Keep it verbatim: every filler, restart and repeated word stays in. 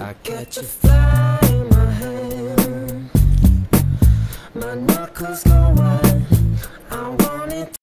I catch a fly in my hand, my knuckles go